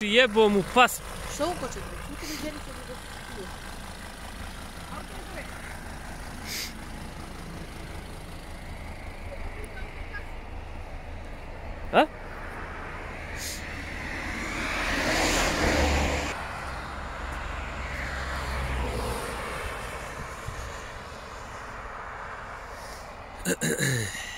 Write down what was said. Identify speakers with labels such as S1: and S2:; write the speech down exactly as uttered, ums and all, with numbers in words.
S1: Jebo mu pas.
S2: Što ukočete? Sutra mi želite da se čuje.
S1: A? Ahem.